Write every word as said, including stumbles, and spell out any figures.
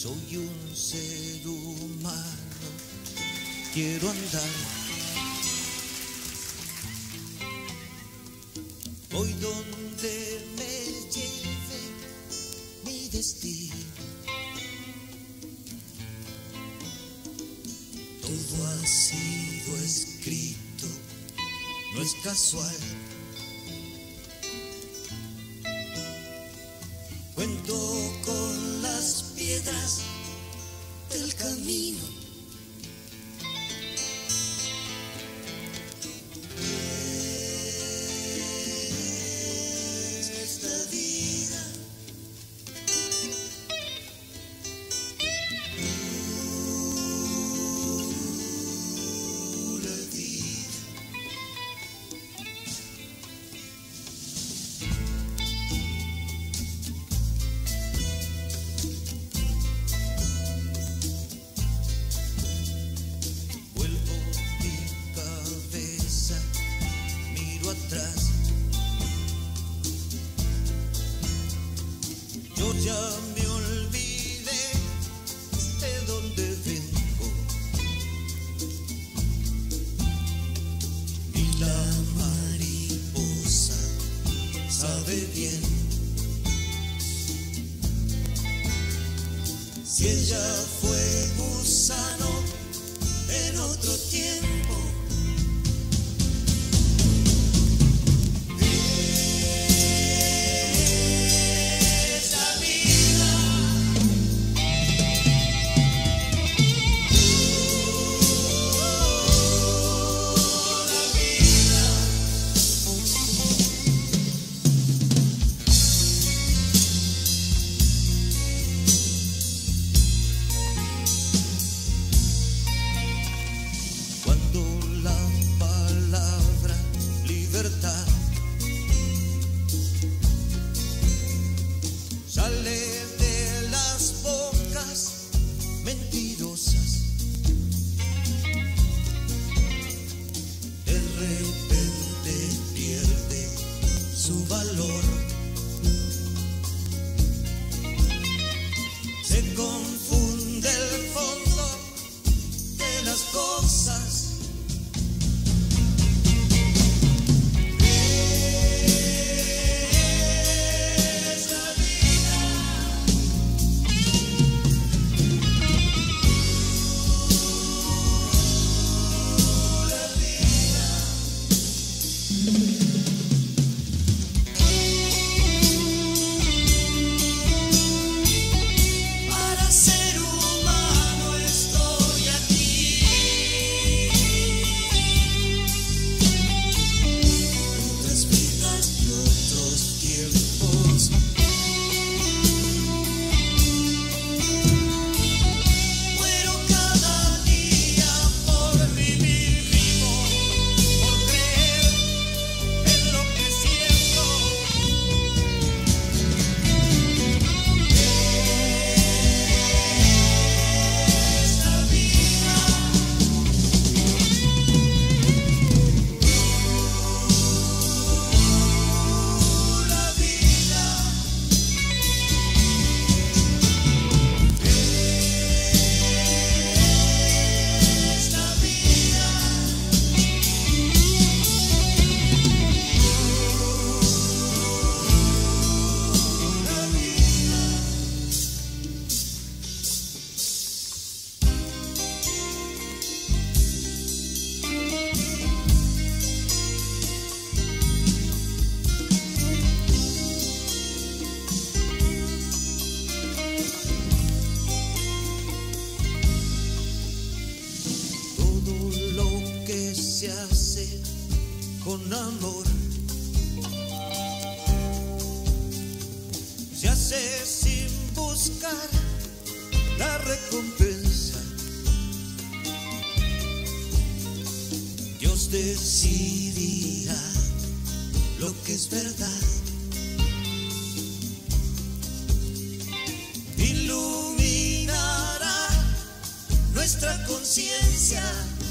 Soy un ser humano, quiero andar. Voy donde me lleve mi destino. Todo ha sido escrito, no es casual. Cuento con las piedras del camino. Esta vida pura vida. Atrás, yo ya me olvidé de dónde vengo, y la mariposa sabe bien si ella fue gusano en otro tiempo. Sale de las bocas mentirosas, de repente pierde su valor, se confunde el fondo de las cosas. Se hace con amor, se hace sin buscar la recompensa. Dios decidirá lo que es verdad, iluminará nuestra conciencia.